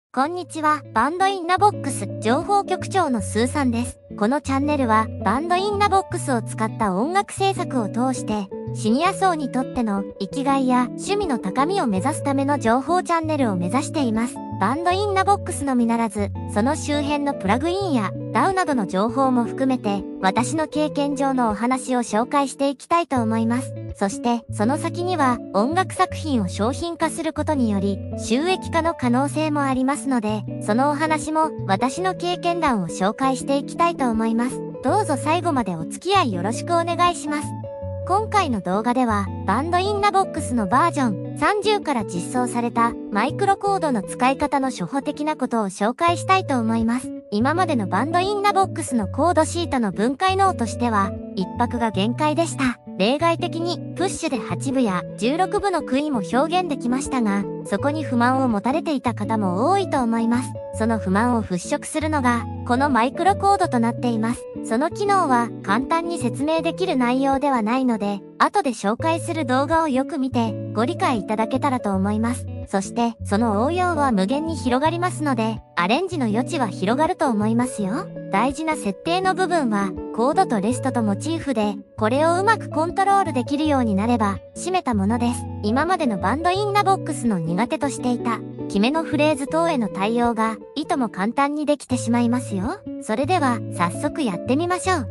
こんにちは、バンドインナボックス情報局長のスーさんです。このチャンネルはバンドインナボックスを使った音楽制作を通してシニア層にとっての生きがいや趣味の高みを目指すための情報チャンネルを目指しています。バンドインナボックスのみならず、その周辺のプラグインや DAW などの情報も含めて私の経験上のお話を紹介していきたいと思います。そしてその先には音楽作品を商品化することにより収益化の可能性もありますので、そのお話も私の経験談を紹介していきたいと思います。どうぞ最後までお付き合いよろしくお願いします。今回の動画ではバンドインナボックスのバージョン30から実装されたマイクロコードの使い方の初歩的なことを紹介したいと思います。今までのバンドインナボックスのコードシートの分解能としては1拍が限界でした。例外的にプッシュで8分や16分の杭も表現できましたが、そこに不満を持たれていた方も多いと思います。その不満を払拭するのがこのマイクロコードとなっています。その機能は簡単に説明できる内容ではないので、後で紹介する動画をよく見てご理解いただけたらと思います。そしてその応用は無限に広がりますので、アレンジの余地は広がると思いますよ。大事な設定の部分はコードとレストとモチーフで、これをうまくコントロールできるようになれば締めたものです。今までのバンドインナボックスの苦手としていた決めのフレーズ等への対応がいとも簡単にできてしまいますよ。それでは早速やってみましょう。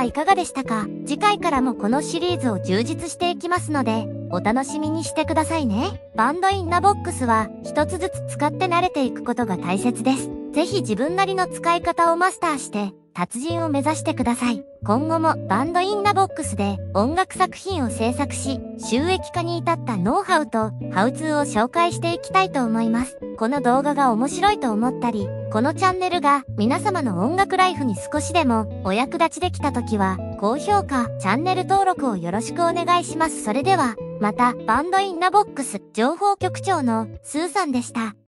はいかがでしたか？次回からもこのシリーズを充実していきますので、お楽しみにしてくださいね。バンドインナボックスは一つずつ使って慣れていくことが大切です。ぜひ自分なりの使い方をマスターして達人を目指してください。今後もバンドインナボックスで音楽作品を制作し、収益化に至ったノウハウとハウツーを紹介していきたいと思います。この動画が面白いと思ったり、このチャンネルが皆様の音楽ライフに少しでもお役立ちできたときは、高評価、チャンネル登録をよろしくお願いします。それでは、また、バンドインナボックス情報局長のスーさんでした。